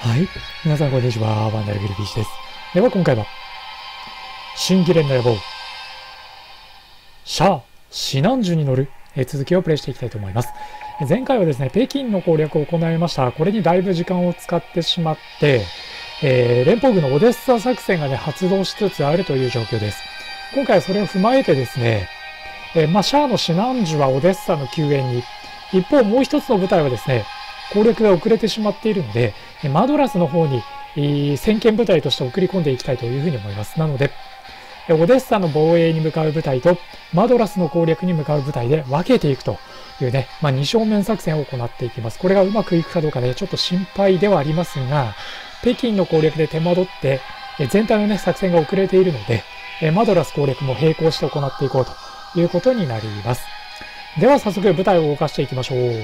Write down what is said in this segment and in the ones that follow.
はい。皆さんこんにちは。ワンダルグルフィッシュです。では今回は、新ギレンの野望、シャア、シナンジュに乗る、続きをプレイしていきたいと思います。前回はですね、北京の攻略を行いました。これにだいぶ時間を使ってしまって、連邦軍のオデッサ作戦がね、発動しつつあるという状況です。今回はそれを踏まえてですね、シャアのシナンジュはオデッサの救援に、一方もう一つの部隊はですね、攻略が遅れてしまっているので、マドラスの方に先遣部隊として送り込んでいきたいというふうに思います。なので、オデッサの防衛に向かう部隊とマドラスの攻略に向かう部隊で分けていくというね、二正面作戦を行っていきます。これがうまくいくかどうかね、ちょっと心配ではありますが、北京の攻略で手間取って全体のね、作戦が遅れているので、マドラス攻略も並行して行っていこうということになります。では早速部隊を動かしていきましょう。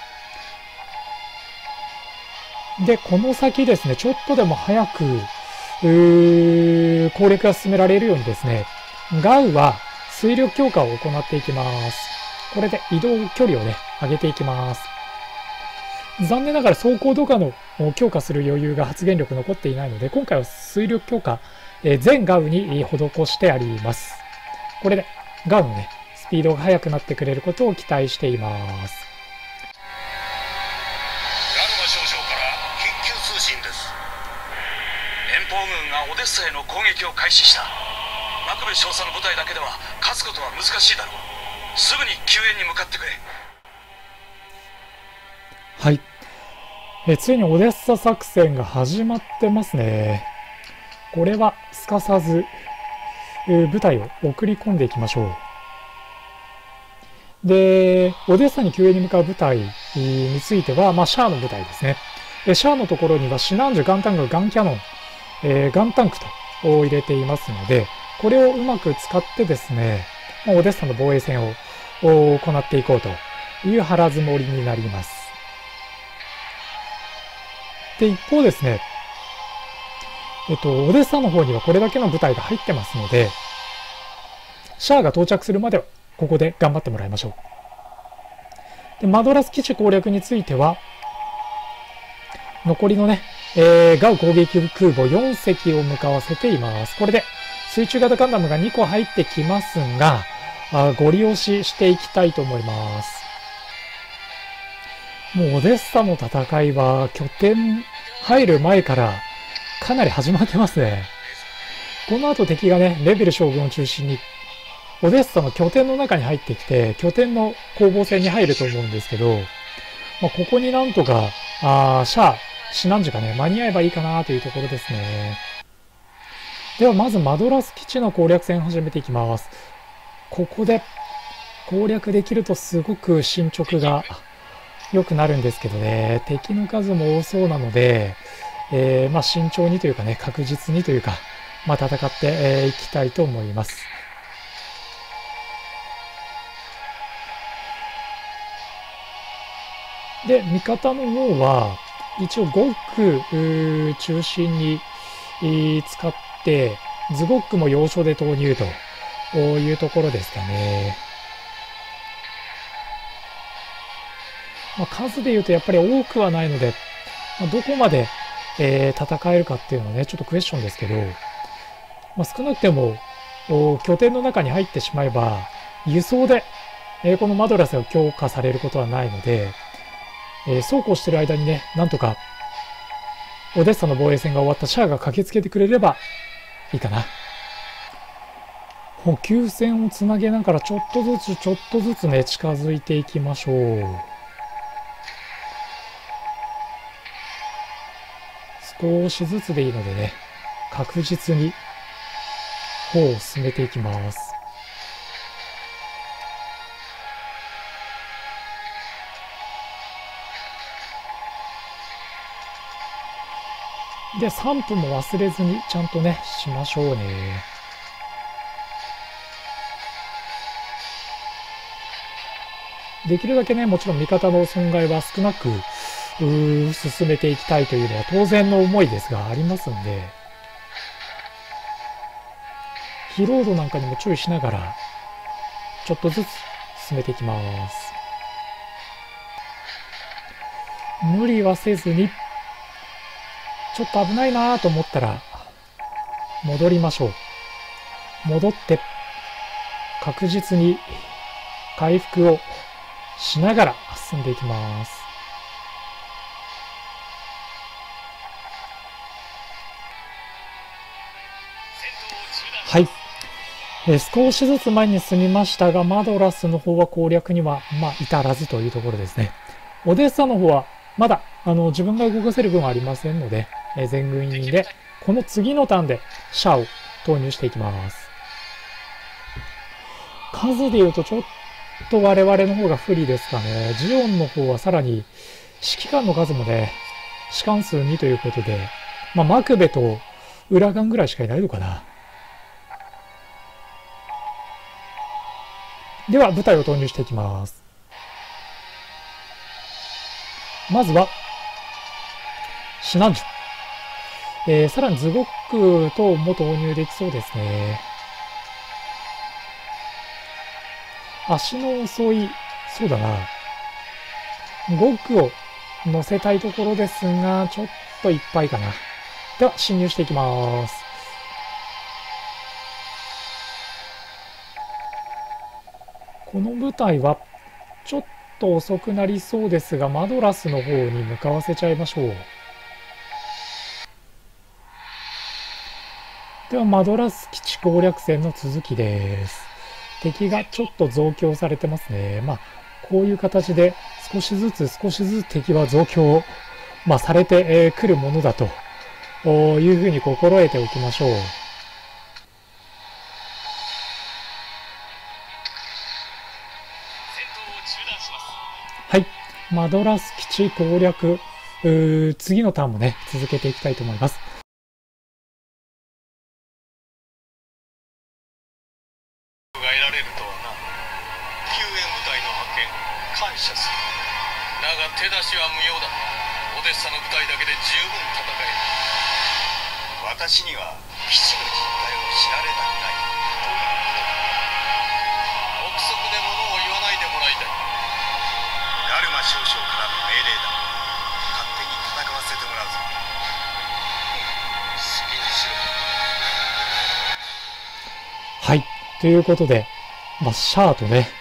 で、この先ですね、ちょっとでも早く、攻略が進められるようにですね、ガウは水力強化を行っていきます。これで移動距離をね、上げていきます。残念ながら走行動下の強化する余裕が発言力残っていないので、今回は水力強化、全ガウに施してあります。これでガウのね、スピードが速くなってくれることを期待しています。 連邦軍がオデッサへの攻撃を開始した。マクベ少佐の部隊だけでは勝つことは難しいだろう。すぐに救援に向かってくれ。 はい。ついにオデッサ作戦が始まってますね。これはすかさず、部隊を送り込んでいきましょう。で、オデッサに救援に向かう部隊については、シャアの部隊ですね。シャアのところにはシナンジュ、ガンタンク、ガンキャノン、ガンタンクと入れていますので、これをうまく使ってですね、オデッサの防衛戦を行っていこうという腹積もりになります。で、一方ですね、オデッサの方にはこれだけの部隊が入ってますので、シャアが到着するまではここで頑張ってもらいましょう。で、マドラス基地攻略については、残りのね、ガウ攻撃空母4隻を向かわせています。これで水中型ガンダムが2個入ってきますが、ご利用していきたいと思います。もうオデッサの戦いは拠点入る前からかなり始まってますね。この後敵がね、レベル将軍を中心にオデッサの拠点の中に入ってきて、拠点の攻防戦に入ると思うんですけど、ここになんとか、シナンジュがね、間に合えばいいかなというところですね。ではまずマドラス基地の攻略戦を始めていきます。ここで攻略できるとすごく進捗が良くなるんですけどね、敵の数も多そうなので、慎重にというかね、確実にというか、戦っていきたいと思います。で、味方の方は、一応ゴック中心に使って、ズゴックも要所で投入というところですかね。数で言うとやっぱり多くはないので、どこまで、戦えるかっていうのはね、ちょっとクエスチョンですけど、少なくても拠点の中に入ってしまえば、輸送で、このマドラスが強化されることはないので、そうこうしてる間にね、なんとか、オデッサの防衛戦が終わったシャアが駆けつけてくれればいいかな。補給線をつなげながらちょっとずつね、近づいていきましょう。少しずつでいいのでね、確実に歩を進めていきます。で、3分も忘れずにちゃんとね、しましょうね。できるだけね、もちろん味方の損害は少なく進めていきたいというのは当然の思いですがありますんで、疲労度なんかにも注意しながら、ちょっとずつ進めていきます。無理はせずに、 ちょっと危ないなと思ったら、戻りましょう。戻って、確実に回復をしながら進んでいきます。はい。少しずつ前に進みましたが、マドラスの方は攻略には、至らずというところですね。オデッサの方は、まだ、自分が動かせる分はありませんので、全軍員で、この次のターンで、シャアを投入していきます。数で言うと、ちょっと我々の方が不利ですかね。ジオンの方はさらに、指揮官の数もね、士官数2ということで、マクベとウラガンぐらいしかいないのかな。では、部隊を投入していきます。まずは、シナンジュ。さらにズゴック等も投入できそうですね。足の遅い、そうだな。ゴックを乗せたいところですが、ちょっといっぱいかな。では、侵入していきます。この部隊は、ちょっと遅くなりそうですが、マドラスの方に向かわせちゃいましょう。では、マドラス基地攻略戦の続きです。敵がちょっと増強されてますね。こういう形で少しずつ敵は増強、されてくるものだというふうに心得ておきましょう。はい。マドラス基地攻略、次のターンもね、続けていきたいと思います。 が得られるとはな。救援部隊の派遣、感謝する。だが手出しは無用だ。オデッサの部隊だけで十分戦える。私には基地の実態を知られたくないということだ。憶測で物を言わないでもらいたい。ガルマ少将からの命令だ。勝手に戦わせてもらうぞ。好きにしろ。 はい。ということで、シャアとね、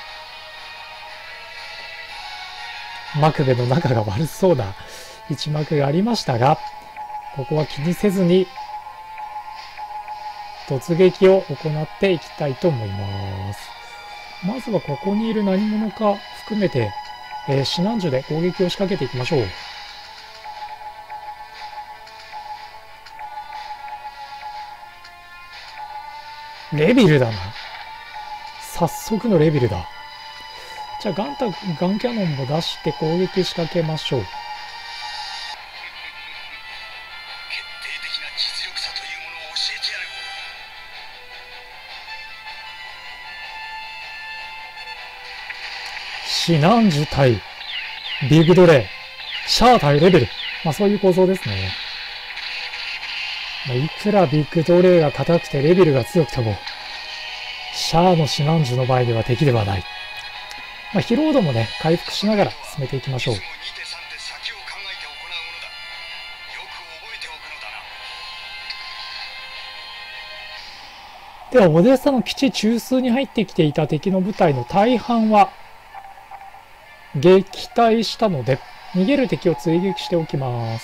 マクベの仲が悪そうな一幕がありましたが、ここは気にせずに突撃を行っていきたいと思います。まずはここにいる何者か含めて、シナンジュで攻撃を仕掛けていきましょう。レビルだな。早速のレビルだ。じゃあガンキャノンも出して攻撃仕掛けましょう。 決定的な実力差というものを教えてやる。 シナンジュ対ビッグドレイ、シャア対レベル。そういう構造ですね。いくらビッグドレイが硬くてレベルが強くても、シャアのシナンジュの場合では敵ではない。疲労度もね、回復しながら進めていきましょう。では、オデッサの基地中枢に入ってきていた敵の部隊の大半は、撃退したので、逃げる敵を追撃しておきます。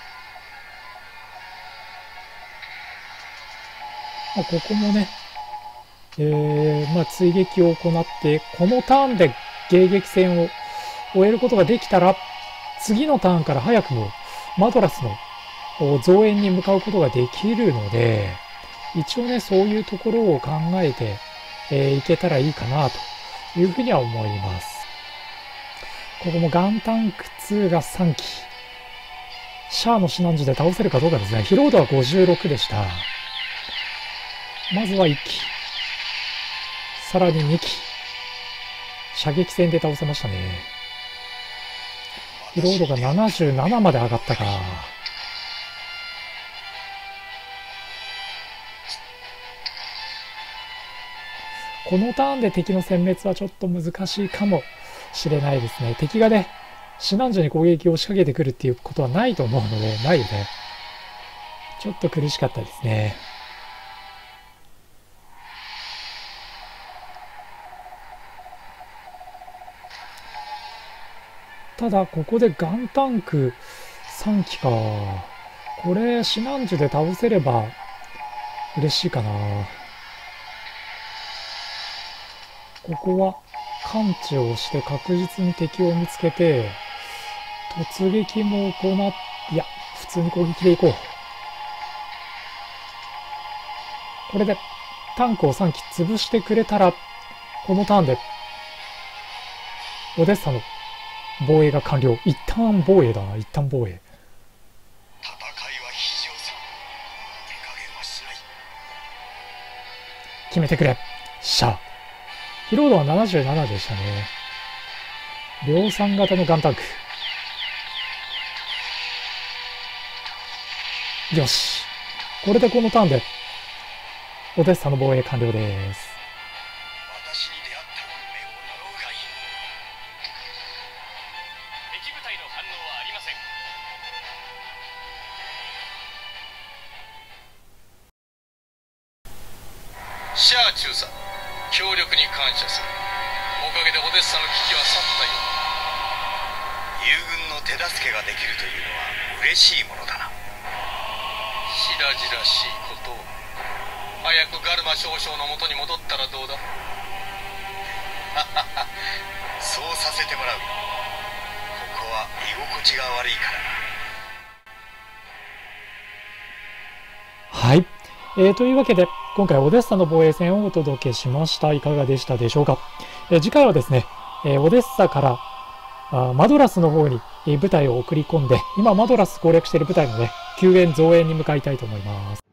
ここもね、追撃を行って、このターンで迎撃戦を終えることができたら、次のターンから早くもマドラスの増援に向かうことができるので、一応ね、そういうところを考えて、いけたらいいかなというふうには思います。ここもガンタンク2が3機。シャアのシナンジュで倒せるかどうかですね。疲労度は56でした。まずは1機。さらに2機。射撃戦で倒せましたね。疲労度が77まで上がったか。このターンで敵の殲滅はちょっと難しいかもしれないですね。敵がね、 シナンジュに攻撃を仕掛けてくるっていうことはないと思うので、ないよね。ちょっと苦しかったですね。ただ、ここでガンタンク3機か。これ、シナンジュで倒せれば嬉しいかな。ここは感知をして確実に敵を見つけて、突撃も行っ、いや、普通に攻撃でいこう。これでタンクを3機潰してくれたら、このターンで、オデッサの防衛が完了。一旦防衛だな、一旦防衛。 戦いは非常さ。手加減はしない。 決めてくれ。シャー。疲労度は77でしたね。量産型のガンタンク。よし。これでこのターンで、オデッサの防衛完了です。 私に出会った運命を呪うがいい。敵部隊の反応はありません。シャア中佐、協力に感謝する。おかげでオデッサの危機は去ったようだ。友軍の手助けができるというのは嬉しいものだな。白々しいことを。早くガルマ少将の元に戻ったらどうだ。そうさせてもらう。ここは居心地が悪いからな。 はい。というわけで、今回オデッサの防衛戦をお届けしました。いかがでしたでしょうか。次回はですね、オデッサからマドラスの方に部隊を送り込んで、今マドラス攻略している部隊のね、救援増援に向かいたいと思います。